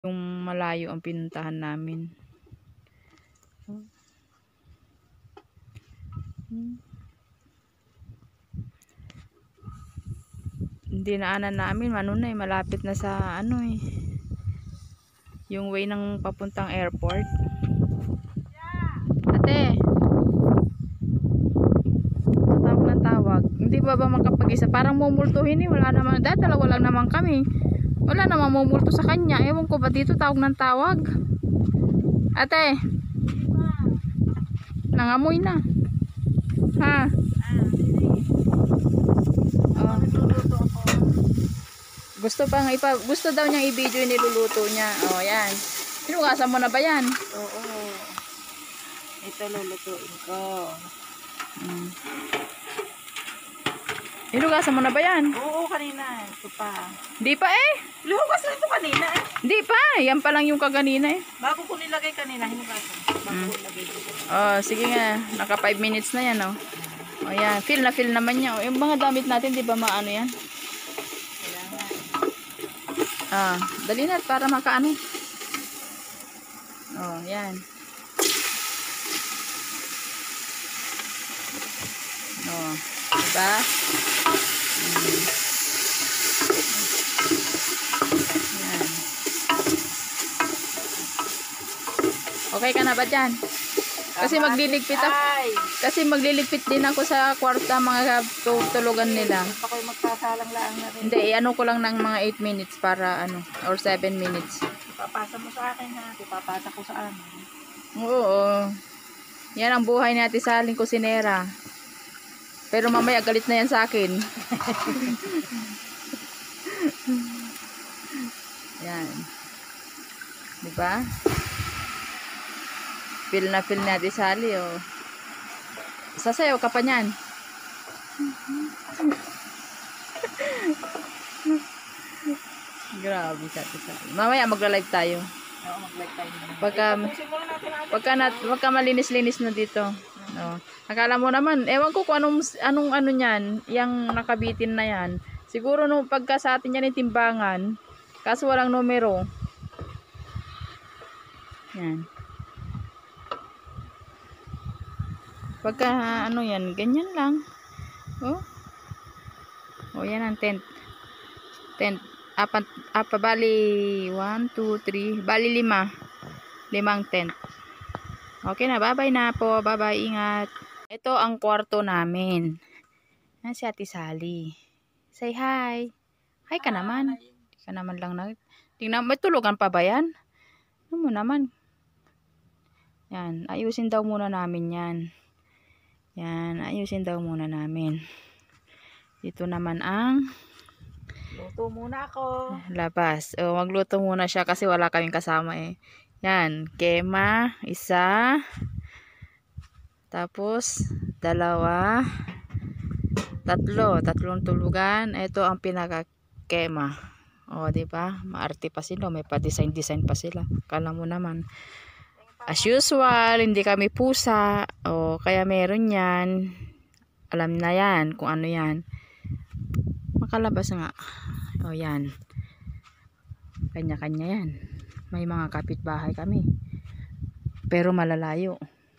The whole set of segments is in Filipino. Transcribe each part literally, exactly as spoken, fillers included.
Yung malayo ang pinuntahan namin. Hmm. Hmm. Dinaanan namin, ano na eh, malapit na sa ano eh, yung way ng papuntang airport. Ate, tawag ng tawag. Hindi ba ba makapag-isa? Parang mumultuhin eh, wala naman. Dahil dalawa lang naman kami. Wala namang mumulto sa kanya. Ewan ko ba dito tawag ng tawag. Ate, nangamoy na. Ha? Oh. Gusto pa nga ipa, gusto daw niyang i-video yung niluluto niya. Oh, yan. Sinugasan mo na ba yan? Oo. Ito lulutuin ko. Hmm. Hinugasan mo na ba yan? Oo, kanina. Ito pa. Di pa eh. Luhugas na ito kanina eh. Di pa. Yan pa lang yung kaganina eh. Bago ko nilagay kanina, hinugasan. Bago Hmm. ko nilagay dito. Oh, sige nga. Naka five minutes na yan oh. Oh, yan. Feel na feel naman niya. Oh, yung mga damit natin, di ba maano yan? Kailangan. Ah, dali na para makaano. Oh, yan. Oh, diba? Hmm. Yan. Okay ka na ba dyan? Kasi magliligpit ako. Ay! Kasi magliligpit din ako sa kwarta mga tulugan nila. Ako'y magsasalang lang na rin. Hindi, ano ko lang ng mga eight minutes para ano, or seven minutes. Ipapasa mo sa akin ha. Ipapasa ko sa amin. Oo. Yan ang buhay natin sa aling kusinera. Pero mamaya galit na yan sa akin. Yan. Diba? Feel na feel natin sa ali, oh. Sasayaw ka pa niyan. Grabe sa atin sa ali. Mamaya magla-live tayo. Oo, mag-live tayo. Pagka, Simulan natin ang pagka, na, pagka malinis-linis na dito. No. Akala mo naman, ewan ko kung anong, anong ano niyan, yung nakabitin na yan. Siguro no, pagka sa atin yan yung timbangan, kaso walang numero. Yan. Pagka ano yan, ganyan lang. Oh. Oh, yan ang tent. Tent. Apat, apa, bali, one, two, three, bali lima. Limang tent. Okay na, bye-bye na po. Bye-bye, ingat. Ito ang kwarto namin. Yan si Ate Sally. Say hi. Hi ka naman. Hindi ka naman lang na. Tingnan, may tulugan pa ba yan? Ano mo naman? Yan, ayusin daw muna namin yan. Yan, ayusin daw muna namin. Dito naman ang luto muna ako. labas. O, magluto muna siya kasi wala kaming kasama eh. Yan, kema, isa. Tapos, dalawa. Tatlo, tatlong tulugan. Ito ang pinaka-kema. O, diba? Maarte pa sila. May pa-design-design pa sila. Kala mo naman. As usual, hindi kami pusa. O, kaya meron yan. Alam na yan kung ano yan. Makalabas nga. O, yan. Kanya-kanya yan. May mga kapitbahay kami. Pero malalayo.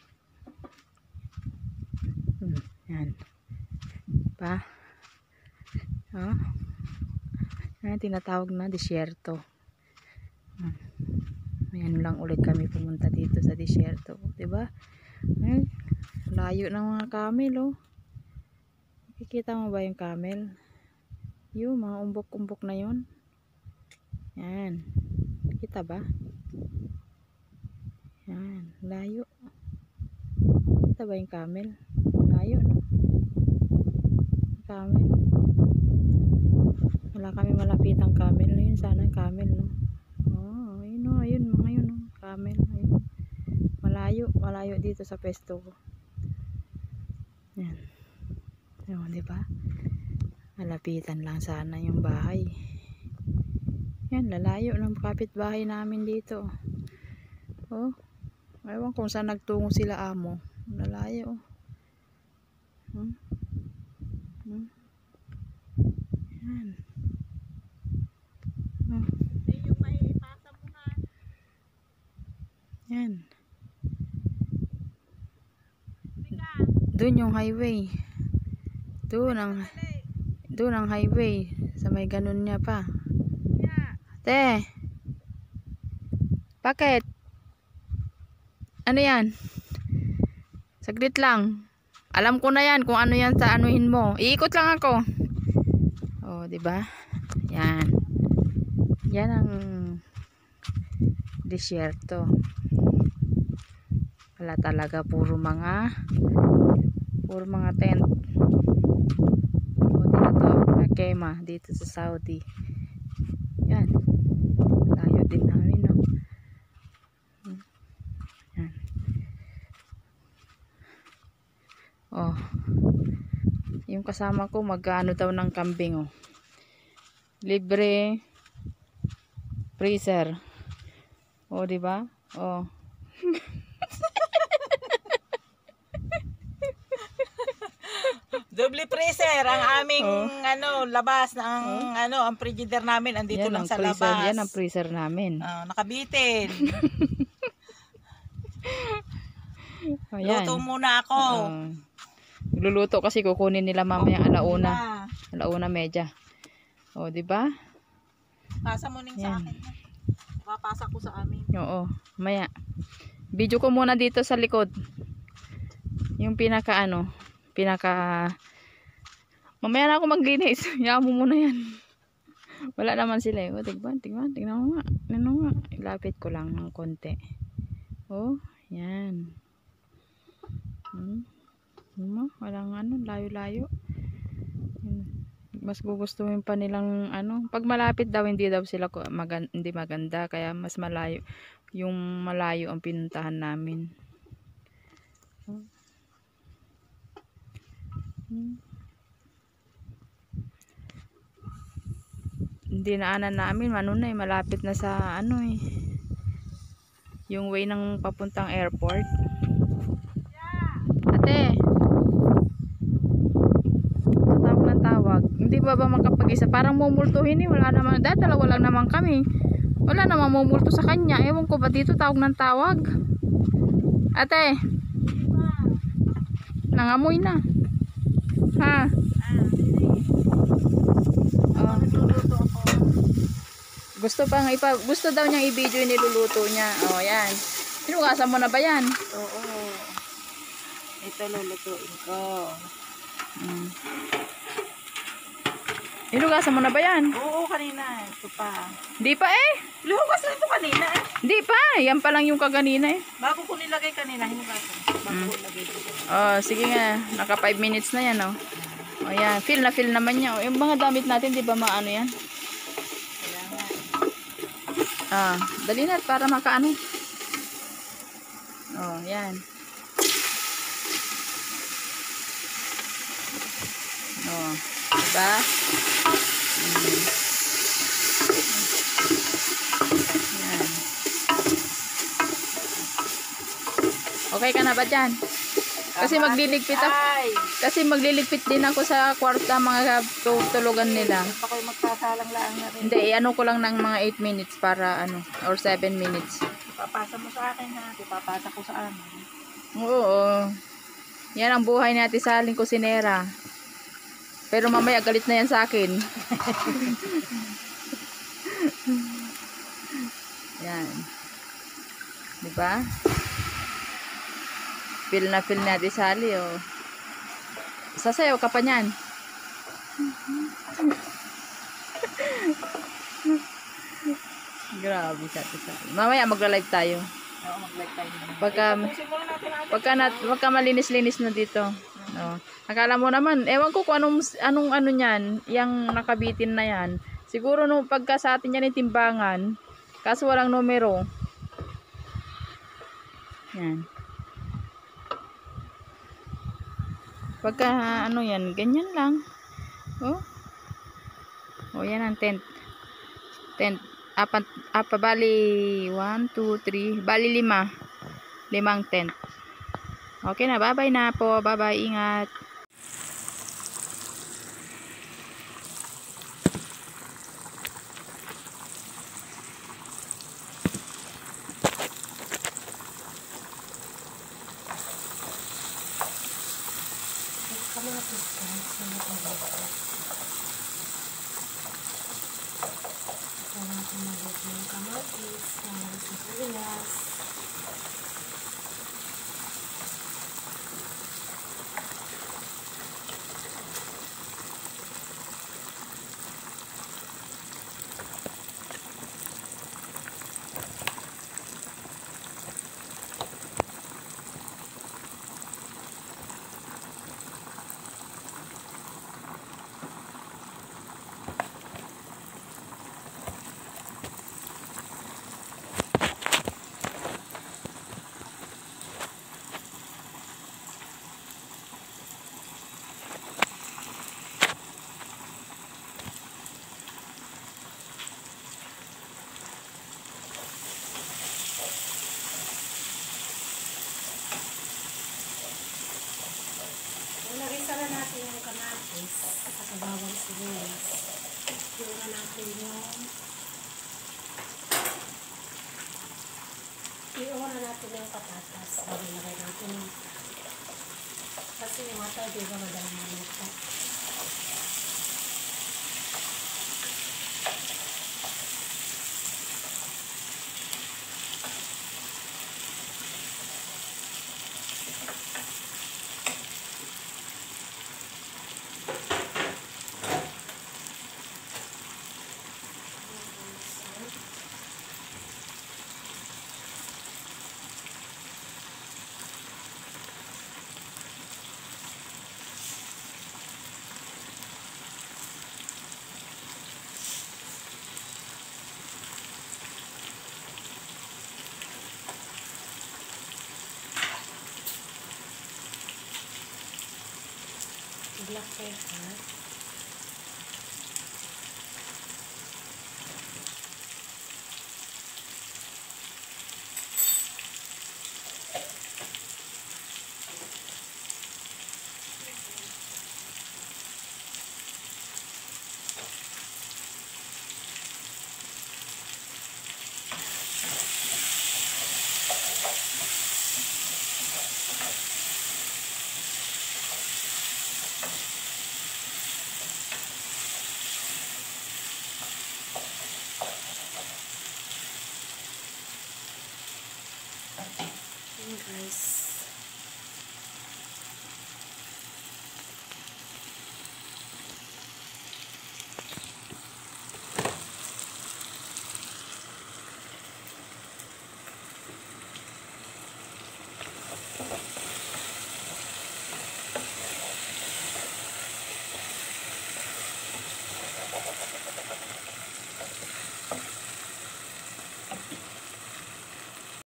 Hmm, yan. Pa. Oh. Yan, tinatawag na disyerto. Hmm. Ayan lang ulit kami pumunta dito sa disyerto. Diba? Ayan. Layo ng mga camel, oh. Nakikita mo ba yung camel? Yung mga umbok-umbok na yun. Yan. Kita ba? Yan. Layo. Kita ba yung camel? Layo, no? Camel. Wala kami malapitang camel. Ayun, sana yung camel, no? Oh, ayun, no. Ayun, mga yun, no? Camel. Ayun. Malayo. Malayo dito sa pesto ko. Yan. Ayun, diba? Malapitan lang sana yung bahay. Yan, lalayo ng kapitbahay namin dito. Oh. Ewan kung saan nagtungo sila amo. Lalayo. Hmm? Hmm? Yan. Hmm. Yung may ipasa mo ha. Yan. Doon yung highway. Doon ang doon ang highway. Sa may ganun niya pa. Te. Bakit? Ano yan? Saglit lang. Alam ko na yan kung ano yan sa anuhin mo. Iikot lang ako. Oh, 'di ba? Yan. Yan ang disyerto. Wala talaga, puro mga puro mga tent. O tinatawag na kema dito sa Saudi. Yan. Layo din namin, no? Yan. Oh. Yung kasama ko mag-ano daw ng kambing, oh. Libre freezer. Oh, di ba? Oh. Double freezer ang aming Oh. ano labas ng ano ang frigider namin andito Yan lang ang sa freezer, labas. yan ang freezer namin. Ah, nakabitin. Oh, yan. Luto muna ako. Oh. Luluto kasi kukunin nila mamaya alauna. Na. Alauna medya. Oh, di ba? Pasa mo ning sa Yan. akin. Papasa ko sa amin. Oo, maya. Video ko muna dito sa likod. Yung pinaka ano, pinaka mamaya na ako maglinis. Hayaan mo muna yan. Wala naman sila eh. O, tignan, tignan, tignan mo nga. Tignan mo nga. Ilapit ko lang ng konti. Oh, yan. Hmm. Ano, walang ano, layo-layo. Mas gugustuhin pa nilang ano, pag malapit daw hindi daw sila maganda, hindi maganda, kaya mas malayo yung malayo ang pinuntahan namin. Hmm. Hindi naanan namin, ano na eh, malapit na sa ano eh, yung way ng papuntang airport. Ate, tatawag ng tawag. Hindi ba ba makapag-isa? Parang mumultuhin eh. Wala naman. Dahil dalawa lang naman kami. Wala naman mumulto sa kanya. Ewan ko ba dito tawag ng tawag? Ate. Nangamoy na. Ha? Oh. Gusto pang ipa gusto daw niyang i-video yung niluluto niya. Oh, yan. Sinugasan mo na ba yan? Oo. Ito lulutuin ko. Hmm. Hinugasan mo na ba yan? Oo, kanina. Ito pa. Di pa eh. Luhugas na ito kanina eh. Di pa. Yan pa lang yung kaganina eh. Bago ko nilagay kanina, hinugasan. Bago Mm. ko nilagay dito. Oh, sige nga. Naka five minutes na yan, oh. Oh, yan. Feel na feel naman niya. Oh, yung mga damit natin, di ba maano yan? Kaya nga. Ah, dali na para makaano. Oh, yan. Oh, diba? Mm. Yan. Okay ka na ba dyan? Kasi Tama, magliligpit ako. Ay! Kasi magliligpit din ako sa kwarta mga tulugan nila. Ako'y magsasalang-laang na rin. Hindi, ano ko lang ng mga eight minutes para ano, or seven minutes. Papasa mo sa akin ha. Papasa ko sa amin. Oo. Yan ang buhay natin sa aling kusinera. Pero mamaya galit na yan sa akin. Yan. Diba? Feel na feel natin sa ali, oh. Sasayaw ka pa niyan. Grabe sa atin sa ali. Mamaya magla-live tayo. Oo, mag-like tayo. Pagka, Tapusin muna natin ang ating pagka, na, pagka malinis-linis na dito. No. Akala mo naman, ewan ko kung anong, anong ano niyan, yung nakabitin na yan. Siguro no, pagka sa atin yan yung timbangan, kaso walang numero. Yan. Pagka ano yan, ganyan lang. Oh. Oh, yan ang tent. Tent. Apat, apa, bali, one, two, three, bali lima. Limang tent. Okay na, bye-bye na po. Bye-bye, ingat. kamatis guys. Sunod na dito. Ito natin mabuti yung kamatis. Yung sibuyas. Nagisa na natin yung kamatis at bawang sibuyas. Tura natin yung iura natin yung patatas. Bago lagay natin yung kasi yung mata di ba madalang maluto. Black pepper. Guys,